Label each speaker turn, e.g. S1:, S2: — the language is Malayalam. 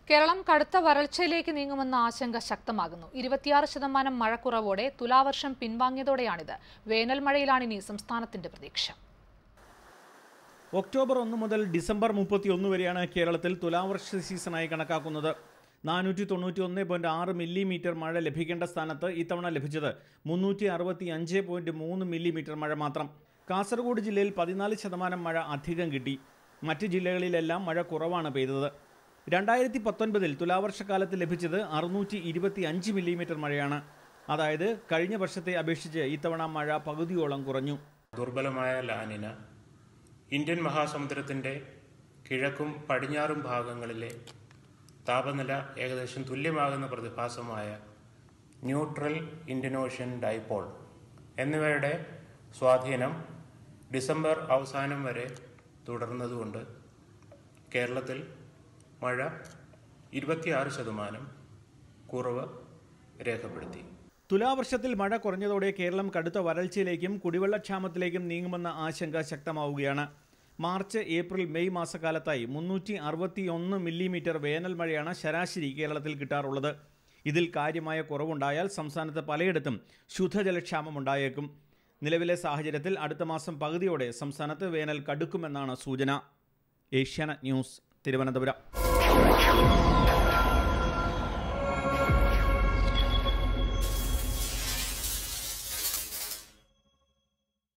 S1: കേരളം കടുത്ത വരൾച്ചയിലേക്ക് നീങ്ങുമെന്ന ആശങ്ക ശക്തമാകുന്നു. 26% മഴക്കുറവോടെ തുലാവർഷം പിൻവാങ്ങിയതോടെയാണിത്. വേനൽ മഴയിലാണിനി സംസ്ഥാനത്തിന്റെ പ്രതീക്ഷ.
S2: ഒക്ടോബർ 1 മുതൽ ഡിസംബർ 31 വരെയാണ് കേരളത്തിൽ തുലാവർഷ സീസണായി കണക്കാക്കുന്നത്. 491.6 മില്ലിമീറ്റർ മഴ ലഭിക്കേണ്ട സ്ഥാനത്ത് ഇത്തവണ ലഭിച്ചത് 365.3 മില്ലിമീറ്റർ മഴ മാത്രം. കാസർഗോഡ് ജില്ലയിൽ 14% മഴ അധികം കിട്ടി. മറ്റ് ജില്ലകളിലെല്ലാം മഴ കുറവാണ് പെയ്തത്. 2019 തുലാവർഷക്കാലത്ത് ലഭിച്ചത് 625 മില്ലിമീറ്റർ മഴയാണ്. അതായത് കഴിഞ്ഞ വർഷത്തെ അപേക്ഷിച്ച് ഇത്തവണ മഴ പകുതിയോളം കുറഞ്ഞു.
S3: ദുർബലമായ ലാനിന ഇന്ത്യൻ മഹാസമുദ്രത്തിൻ്റെ കിഴക്കും പടിഞ്ഞാറും ഭാഗങ്ങളിലെ താപനില ഏകദേശം തുല്യമാകുന്ന പ്രതിഭാസമായ ന്യൂട്രൽ ഇന്ത്യൻ ഓഷ്യൻ ഡൈപോൾ എന്നിവയുടെ സ്വാധീനം ഡിസംബർ അവസാനം വരെ തുടർന്നതുകൊണ്ട് കേരളത്തിൽ മഴ 26% കുറവ് രേഖപ്പെടുത്തി.
S2: തുലാവർഷത്തിൽ മഴ കുറഞ്ഞതോടെ കേരളം കടുത്ത വരൾച്ചയിലേക്കും കുടിവെള്ളക്ഷാമത്തിലേക്കും നീങ്ങുമെന്ന ആശങ്ക ശക്തമാവുകയാണ്. മാർച്ച്, ഏപ്രിൽ, മെയ് മാസക്കാലത്തായി 361 മില്ലിമീറ്റർ വേനൽ മഴയാണ് ശരാശരി കേരളത്തിൽ കിട്ടാറുള്ളത്. ഇതിൽ കാര്യമായ കുറവുണ്ടായാൽ സംസ്ഥാനത്ത് പലയിടത്തും ശുദ്ധജലക്ഷാമമുണ്ടായേക്കും. നിലവിലെ സാഹചര്യത്തിൽ അടുത്ത മാസം പകുതിയോടെ സംസ്ഥാനത്ത് വേനൽ കടുക്കുമെന്നാണ് സൂചന. Asianet news, Thiruvananthapuram.